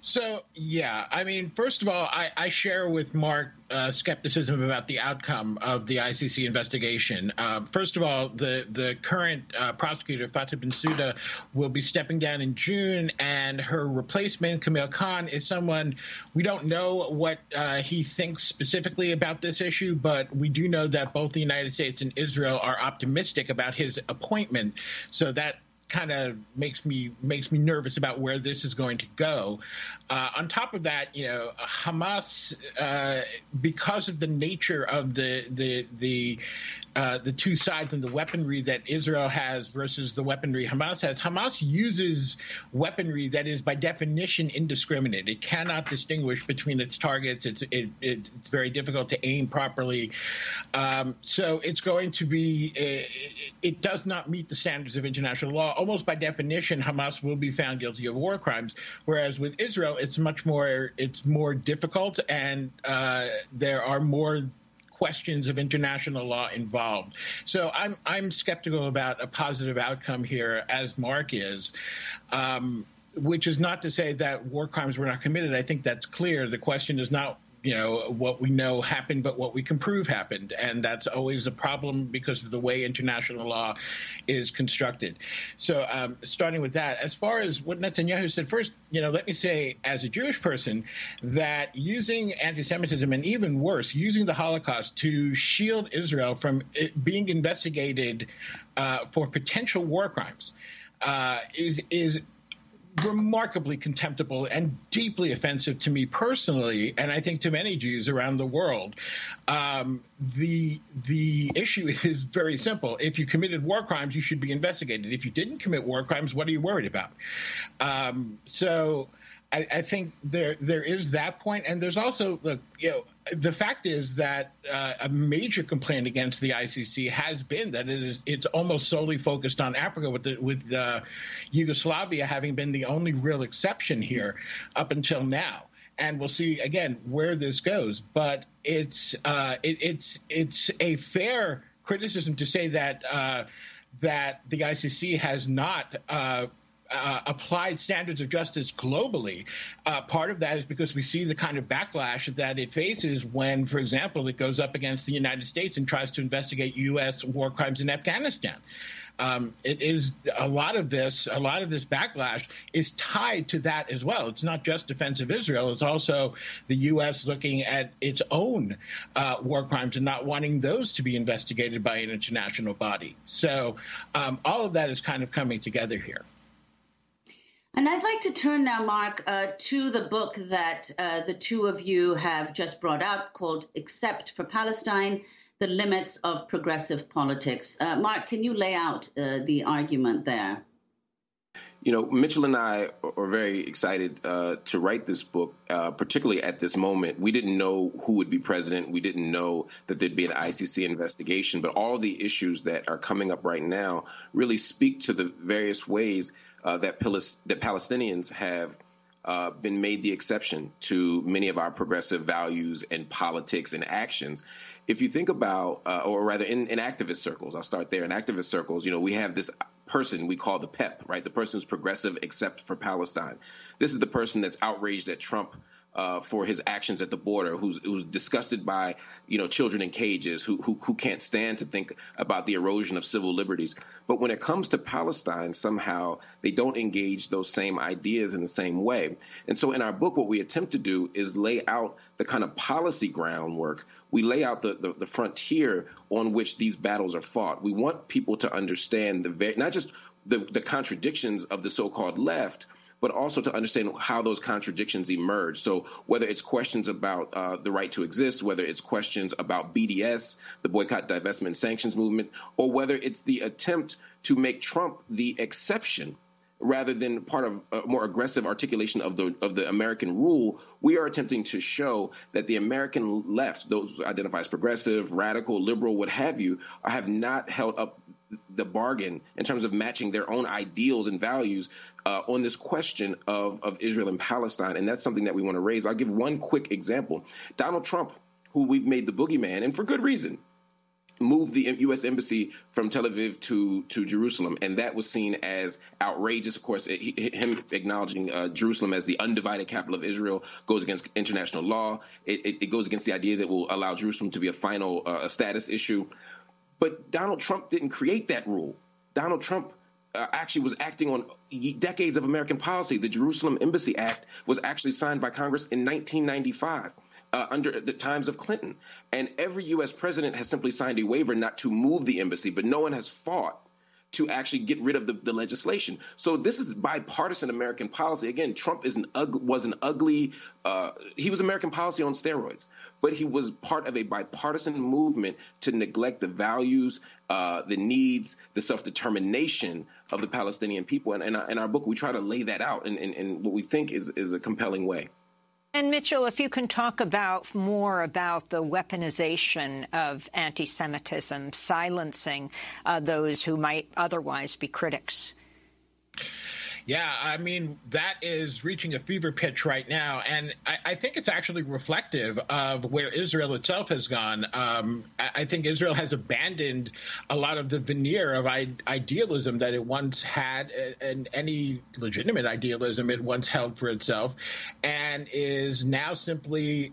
So, yeah, I mean, first of all, I share with Mark skepticism about the outcome of the ICC investigation. First of all, the current prosecutor, Fatah Bensouda, will be stepping down in June, and her replacement, Camille Khan, is someone we don't know what he thinks specifically about this issue, but we do know that both the United States and Israel are optimistic about his appointment. So that kind of makes me nervous about where this is going to go. On top of that, Hamas, because of the nature of the two sides and the weaponry that Israel has versus the weaponry Hamas has, Hamas uses weaponry that is by definition indiscriminate. It cannot distinguish between its targets. It's very difficult to aim properly. So it's going to be, it does not meet the standards of international law. Almost by definition, Hamas will be found guilty of war crimes, whereas with Israel, it's more difficult, and there are more questions of international law involved. So I'm skeptical about a positive outcome here, as Mark is, which is not to say that war crimes were not committed. I think that's clear. The question is not what we know happened, but what we can prove happened. And that's always a problem because of the way international law is constructed. So starting with that, as far as what Netanyahu said, first, let me say, as a Jewish person, that using anti-Semitism, and even worse, using the Holocaust to shield Israel from being investigated for potential war crimes is remarkably contemptible and deeply offensive to me personally, and I think to many Jews around the world. The issue is very simple. If you committed war crimes, you should be investigated. If you didn't commit war crimes, what are you worried about? So I think there is that point, and there's also the fact is that a major complaint against the ICC has been that it's almost solely focused on Africa, with Yugoslavia having been the only real exception here up until now. And we'll see again where this goes. But it's a fair criticism to say that that the ICC has not applied standards of justice globally. Part of that is because we see the kind of backlash that it faces when, for example, it goes up against the United States and tries to investigate U.S. war crimes in Afghanistan. It is a lot of this backlash is tied to that as well. It's not just defense of Israel. It's also the U.S. looking at its own war crimes and not wanting those to be investigated by an international body. So all of that is kind of coming together here. And I'd like to turn now, Mark, to the book that the two of you have just brought out called Except for Palestine, The Limits of Progressive Politics. Mark, can you lay out the argument there? Mitchell and I are very excited to write this book, particularly at this moment. We didn't know who would be president. We didn't know that there'd be an ICC investigation. But all the issues that are coming up right now really speak to the various ways that Palestinians have been made the exception to many of our progressive values and politics and actions. If you think about, or rather in activist circles, I'll start there. In activist circles, we have this person we call the PEP, right? The person who's progressive except for Palestine. This is the person that's outraged at Trump for his actions at the border, who's disgusted by, children in cages, who can't stand to think about the erosion of civil liberties. But when it comes to Palestine, somehow they don't engage those same ideas in the same way. And so in our book, what we attempt to do is lay out the kind of policy groundwork. We lay out the frontier on which these battles are fought. We want people to understand not just the contradictions of the so-called left, but also to understand how those contradictions emerge. So whether it's questions about the right to exist, whether it's questions about BDS, the boycott, divestment, and sanctions movement, or whether it's the attempt to make Trump the exception rather than part of a more aggressive articulation of the American rule, we are attempting to show that the American left, those who identify as progressive, radical, liberal, what have you, have not held up the bargain in terms of matching their own ideals and values on this question of Israel and Palestine. And that's something that we want to raise. I'll give one quick example. Donald Trump, who we've made the boogeyman, and for good reason, moved the U.S. embassy from Tel Aviv to Jerusalem, and that was seen as outrageous. Of course, him acknowledging Jerusalem as the undivided capital of Israel goes against international law. It goes against the idea that will allow Jerusalem to be a final status issue. But Donald Trump didn't create that rule. Donald Trump actually was acting on decades of American policy. The Jerusalem Embassy Act was actually signed by Congress in 1995. Under the times of Clinton. And every U.S. president has simply signed a waiver not to move the embassy, but no one has fought to actually get rid of the legislation. So this is bipartisan American policy. Again, Trump was American policy on steroids, but he was part of a bipartisan movement to neglect the values, the needs, the self-determination of the Palestinian people. And in our book, we try to lay that out in what we think is a compelling way. And Mitchell, if you can talk more about the weaponization of anti-Semitism, silencing those who might otherwise be critics. Yeah, I mean, that is reaching a fever pitch right now. And I think it's actually reflective of where Israel itself has gone. I think Israel has abandoned a lot of the veneer of idealism that it once had, and any legitimate idealism it once held for itself, and is now simply,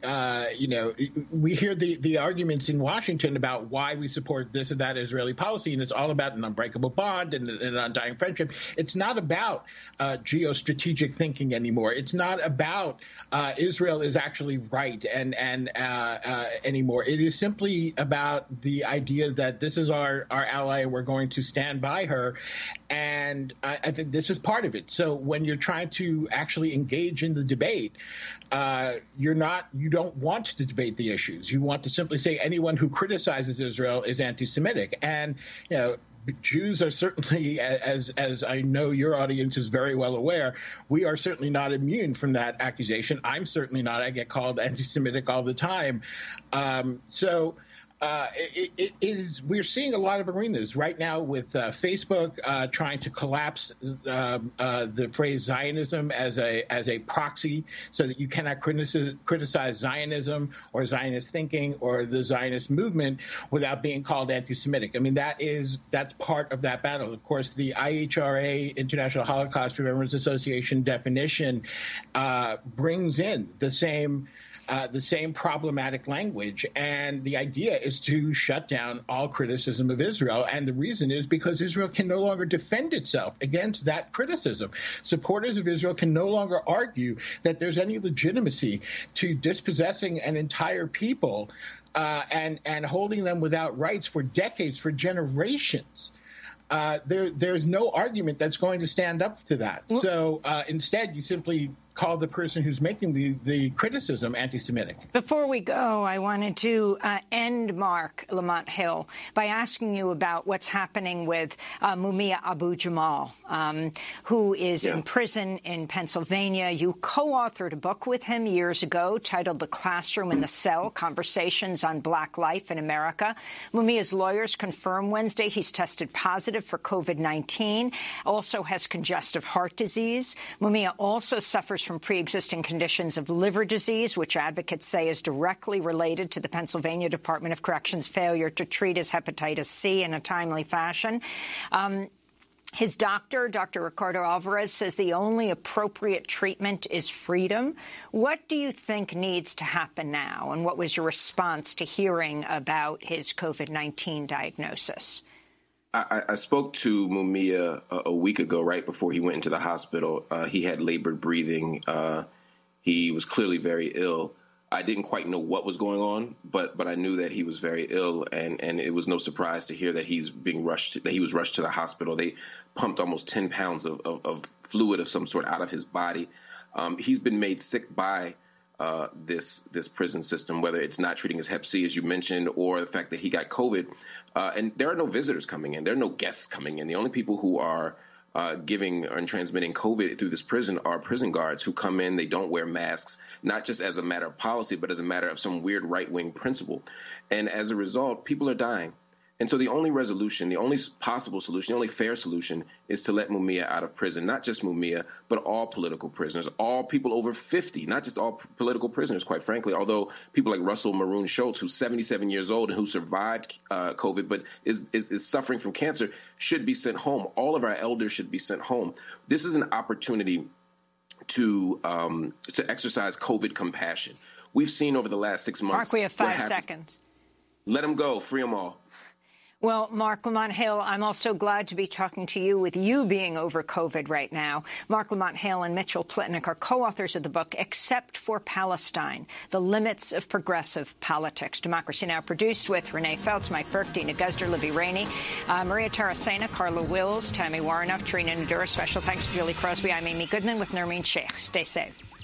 we hear the arguments in Washington about why we support this or that Israeli policy, and it's all about an unbreakable bond and an undying friendship. It's not about geostrategic thinking anymore. It's not about Israel is actually right and anymore. It is simply about the idea that this is our ally and we're going to stand by her. And I think this is part of it. So when you're trying to actually engage in the debate, you don't want to debate the issues. You want to simply say anyone who criticizes Israel is anti-Semitic. And, Jews are certainly, as I know your audience is very well aware, we are certainly not immune from that accusation. I'm certainly not. I get called anti-Semitic all the time. We're seeing a lot of arenas right now with Facebook trying to collapse the phrase Zionism as a proxy so that you cannot criticize Zionism or Zionist thinking or the Zionist movement without being called anti-Semitic. I mean, that's part of that battle. Of course, the IHRA, International Holocaust Remembrance Association definition brings in the same problematic language. And the idea is to shut down all criticism of Israel. And the reason is because Israel can no longer defend itself against that criticism. Supporters of Israel can no longer argue that there's any legitimacy to dispossessing an entire people and holding them without rights for decades, for generations. There's no argument that's going to stand up to that. So instead, you simply call the person who's making the criticism anti-Semitic. Before we go, I wanted to end, Mark Lamont Hill, by asking you about what's happening with Mumia Abu-Jamal, who is in prison in Pennsylvania. You co-authored a book with him years ago titled The Classroom in the Cell, Conversations on Black Life in America. Mumia's lawyers confirmed Wednesday he's tested positive for COVID-19, also has congestive heart disease. Mumia also suffers from pre-existing conditions of liver disease, which advocates say is directly related to the Pennsylvania Department of Corrections' failure to treat his hepatitis C in a timely fashion. His doctor, Dr. Ricardo Alvarez, says the only appropriate treatment is freedom. What do you think needs to happen now? And what was your response to hearing about his COVID-19 diagnosis? I spoke to Mumia a week ago, right before he went into the hospital. He had labored breathing. He was clearly very ill. I didn't quite know what was going on, but I knew that he was very ill, and it was no surprise to hear that he was rushed to the hospital. They pumped almost 10 pounds of fluid of some sort out of his body. He's been made sick by this prison system, whether it's not treating his hep C, as you mentioned, or the fact that he got COVID. And there are no visitors coming in. There are no guests coming in. The only people who are giving and transmitting COVID through this prison are prison guards who come in. They don't wear masks, not just as a matter of policy, but as a matter of some weird right-wing principle. And as a result, people are dying. And so the only resolution, the only possible solution, the only fair solution is to let Mumia out of prison. Not just Mumia, but all political prisoners, all people over 50, not just all political prisoners, quite frankly, although people like Russell Maroon Schultz, who's 77 years old and who survived COVID but is suffering from cancer, should be sent home. All of our elders should be sent home. This is an opportunity to exercise COVID compassion. We've seen over the last 6 months. Mark, we have 5 seconds. Let them go. Free them all. Well, Mark Lamont Hale, I'm also glad to be talking to you with you being over COVID right now. Mark Lamont Hale and Mitchell Plitnick are co-authors of the book, Except for Palestine, The Limits of Progressive Politics. Democracy Now! Produced with Renee Feltz, Mike Burke, Dina Guzder, Libby Rainey, Maria Taracena, Carla Wills, Tammy Warrenoff, Trina Nadura. Special thanks to Julie Crosby. I'm Amy Goodman with Nermeen Sheikh. Stay safe.